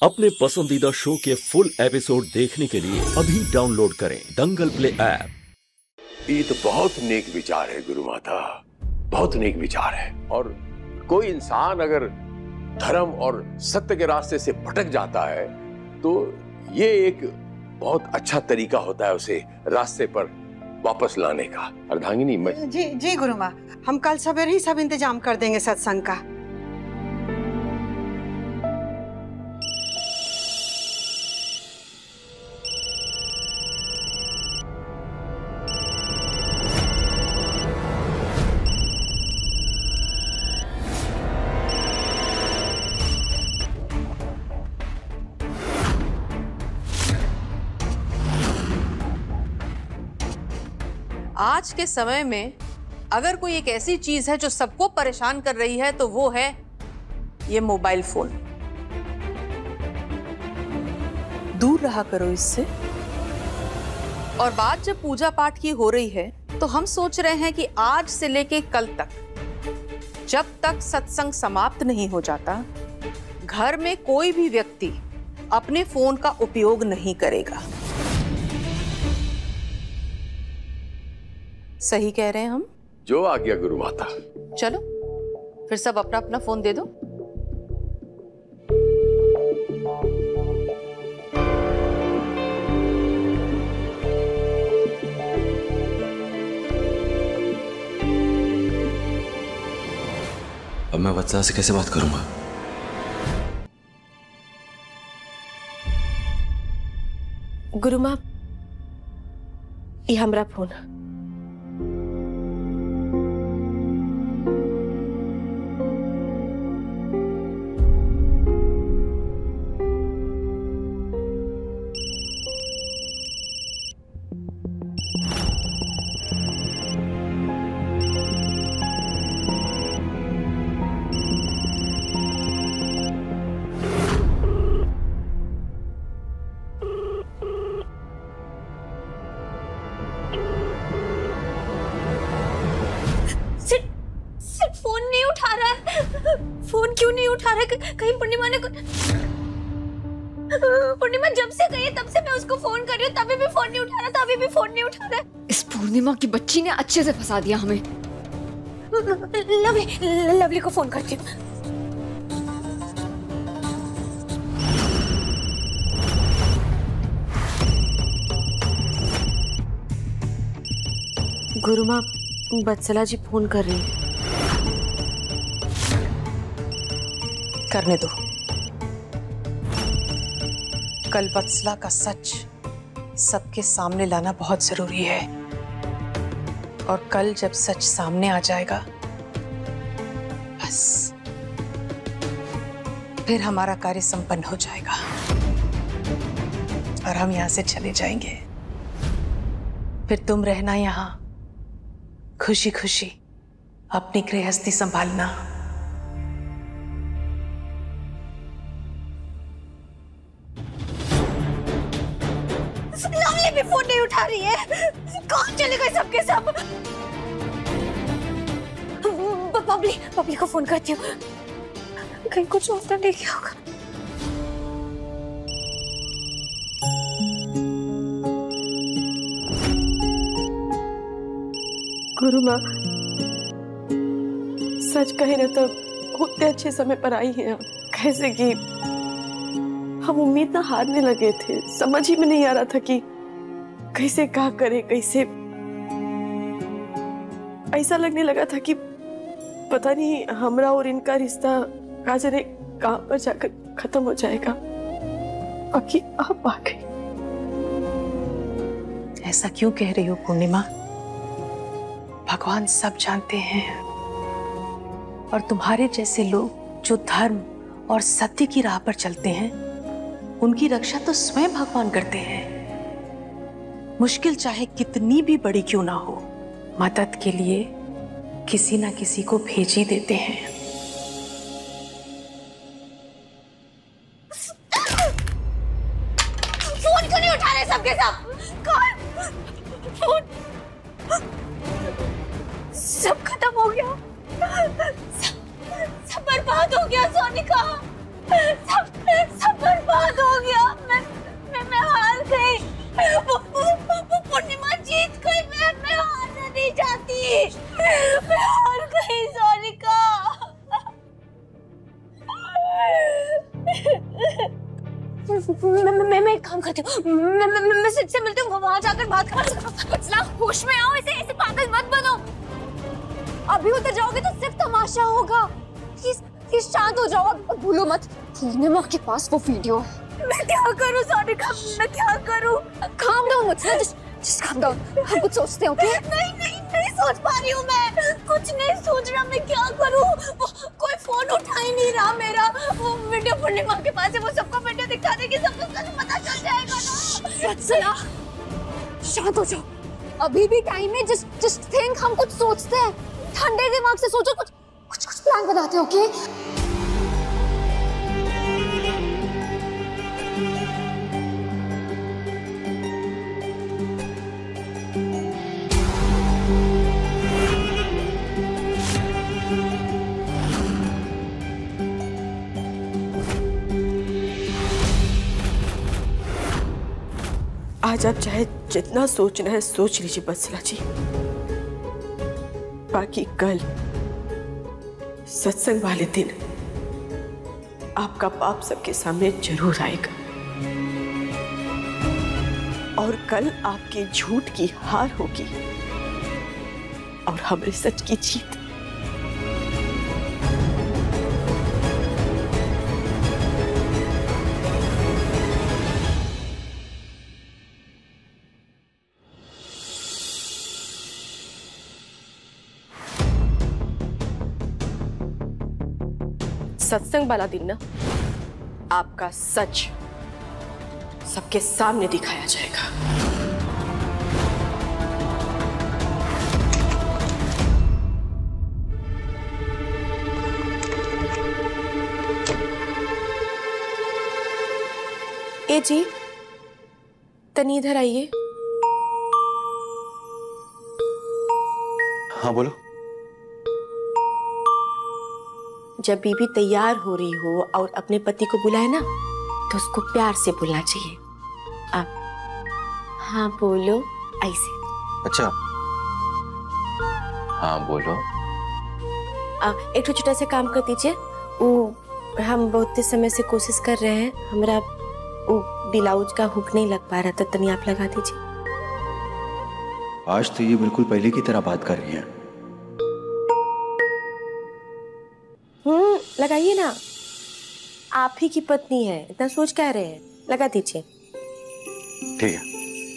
अपने पसंदीदा शो के फुल एपिसोड देखने के लिए अभी डाउनलोड करें दंगल प्ले ऐप। ये तो बहुत नेक विचार है गुरु माता, बहुत नेक विचार है। और कोई इंसान अगर धर्म और सत्य के रास्ते से भटक जाता है तो ये एक बहुत अच्छा तरीका होता है उसे रास्ते पर वापस लाने का। अर्धांगिनी जी गुरु माँ, हम कल सवेरे ही सब इंतजाम कर देंगे सत्संग का। आज के समय में अगर कोई एक ऐसी चीज है जो सबको परेशान कर रही है तो वो है ये मोबाइल फोन। दूर रहा करो इससे। और बात जब पूजा पाठ की हो रही है तो हम सोच रहे हैं कि आज से लेके कल तक, जब तक सत्संग समाप्त नहीं हो जाता, घर में कोई भी व्यक्ति अपने फोन का उपयोग नहीं करेगा। सही कह रहे हैं हम? जो आ गया गुरु माता। चलो फिर सब अपना अपना फोन दे दो। अब मैं वत्सला से कैसे बात करूंगा? गुरु माँ, ये हमारा फोन। फोन नहीं उठा रहा है। फोन क्यों नहीं उठा रहा है? कहीं पूर्णिमा ने पूर्णिमा जब से गई तब से मैं उसको फोन कर रही हूँ, तभी भी फोन नहीं उठा रहा था, अभी भी फोन नहीं उठा रहा है। इस पूर्णिमा की बच्ची ने अच्छे से फंसा दिया हमें। लवली को फोन करती हूँ। गुरु माँ, वत्सला जी फोन कर रही है। करने दो। कल वत्सला का सच सबके सामने लाना बहुत जरूरी है, और कल जब सच सामने आ जाएगा बस फिर हमारा कार्य संपन्न हो जाएगा और हम यहां से चले जाएंगे। फिर तुम रहना यहां खुशी खुशी अपनी गृहस्थी संभालना। लवली भी फोन नहीं उठा रही है। कौन चले गए सबके सब? बबली को फोन करती हूँ, कहीं कुछ और तो नहीं किया होगा। गुरु माँ, सच कहे ना तो उतने अच्छे समय पर आई हैं। कैसे कि हम उम्मीद ना हारने लगे थे, समझ ही में नहीं आ रहा था कि कैसे क्या करे, कैसे। ऐसा लगने लगा था कि पता नहीं हमरा और इनका रिश्ता ना जाने कहां पर जाकर खत्म हो जाएगा। बाकी आप आ गई। ऐसा क्यों कह रही हो पूर्णिमा? भगवान सब जानते हैं, और तुम्हारे जैसे लोग जो धर्म और सत्य की राह पर चलते हैं उनकी रक्षा तो स्वयं भगवान करते हैं। मुश्किल चाहे कितनी भी बड़ी क्यों ना हो, मदद के लिए किसी ना किसी को भेज ही देते हैं। फोन क्यों नहीं उठा रहे सबके सब? कौन? फोन सब खत्म हो गया, सब बर्बाद हो गया सोनिका, सब बर्बाद मैं एक काम करती हूँ, मैं सिर्फ से मिलती हूँ, वहां जाकर बात कर सकता हूँ। होश में आओ, ऐसे पागल मत बनो। अभी उधर जाओगे तो सिर्फ तमाशा होगा। प्लीज शांत हो जाओ, अब भूलो मत। पूर्णिमा के पास वो वीडियो है। मैं क्या करूँ सानिका, मैं क्या करूँ? काम डाउन मत, जस्ट काम डाउन। हम कुछ सोचते हैं, ओके? नहीं सोच पा रही हूँ मैं, कुछ नहीं सोच रहा। मैं क्या करूँ? कोई फोन उठा ही नहीं रहा मेरा। वो वीडियो पूर्णिमा के पास है, वो सबको वीडियो दिखा देगी, सबको कल पता चल जाएगा ना। सना, शांत हो जाओ, अभी भी टाइम है। जस्ट थिंक, हम कुछ सोचते हैं, ठंडे दिमाग से सोचो, कुछ प्लान बनाते हैं, ओके? आज आप चाहे जितना सोचना है सोच लीजिए बत्सला जी, बाकी कल सत्संग वाले दिन आपका पाप सबके सामने जरूर आएगा और कल आपके झूठ की हार होगी और हमारे सच की जीत। सत्संग वाला दिन ना आपका सच सबके सामने दिखाया जाएगा। ए जी, तनी इधर आइए। हाँ बोलो। जब बीबी तैयार हो रही हो और अपने पति को बुलाए ना, तो उसको प्यार से बोलना चाहिए। आप हाँ बोलो ऐसे। अच्छा हाँ बोलो। एक छोटा सा काम कर दीजिए। वो हम बहुत समय से कोशिश कर रहे हैं, हमारा वो ब्लाउज का हुक नहीं लग पा रहा था, तनी आप लगा दीजिए। आज तो ये बिल्कुल पहले की तरह बात कर रही है। लगाइए ना, आप ही की पत्नी है, इतना सोच क्या रहे हैं, लगा दीजिए। ठीक है।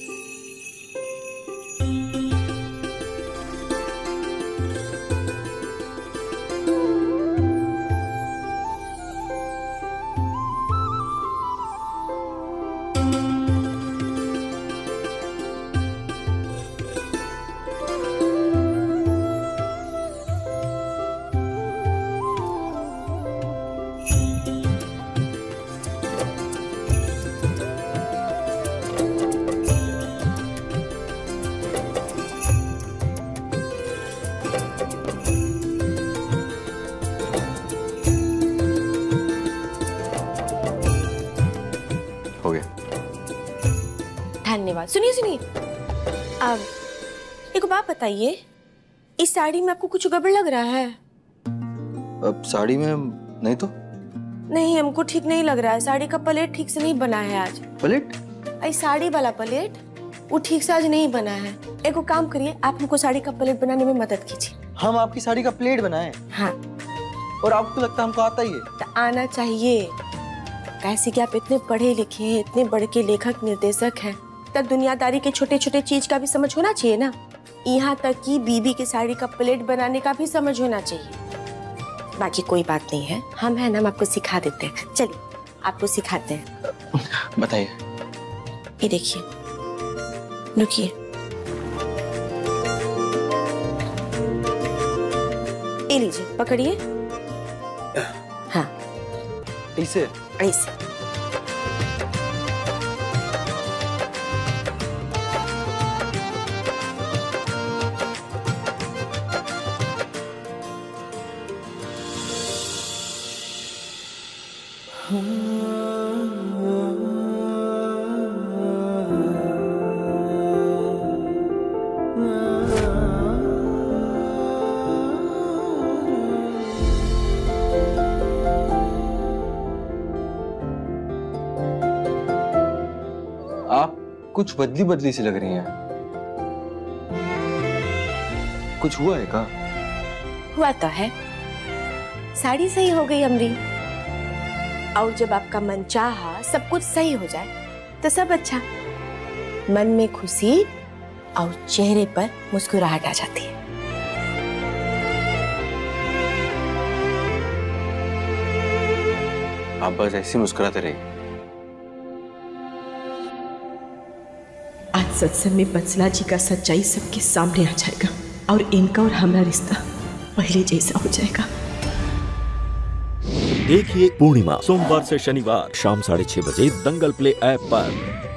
धन्यवाद। सुनिए, अब एक बात बताइए, इस साड़ी में आपको कुछ गड़बड़ लग रहा है? अब साड़ी में नहीं तो नहीं, हमको ठीक नहीं लग रहा है। साड़ी का प्लेट ठीक से नहीं बना है आज। प्लेट? साड़ी वाला प्लेट वो ठीक से आज नहीं बना है। एक काम करिए, आप हमको साड़ी का प्लेट बनाने में मदद कीजिए। हम आपकी साड़ी का प्लेट बनाएं? हाँ। और आपको लगता है हमको आता ही है? तो आना चाहिए, कैसे कि आप इतने पढ़े लिखे हैं, इतने बड़े के लेखक निर्देशक हैं, तब दुनियादारी के छोटे छोटे चीज का भी समझ होना चाहिए ना। यहाँ तक कि बीबी की साड़ी का प्लेट बनाने का भी समझ होना चाहिए। बाकी कोई बात नहीं है, हम है ना, हम आपको सिखा देते हैं। चलिए आपको सिखाते हैं। बताइए। ये देखिए, रुकिए, ये लीजिए, पकड़िए। हाँ ऐसे ऐसे। आप कुछ बदली बदली सी लग रही हैं। कुछ हुआ है का? हुआ तो है, साड़ी सही हो गई अमरी। और जब आपका मन चाहा सब कुछ सही हो जाए तो सब अच्छा। मन में खुशी और चेहरे पर मुस्कुराहट आ जाती है। आप बस ऐसे मुस्कुराते रहिए। आज सत्संग में बंसला जी का सच्चाई सबके सामने आ जाएगा और इनका और हमारा रिश्ता पहले जैसा हो जाएगा। देखिए पूर्णिमा सोमवार से शनिवार शाम 6:30 बजे दंगल प्ले ऐप पर।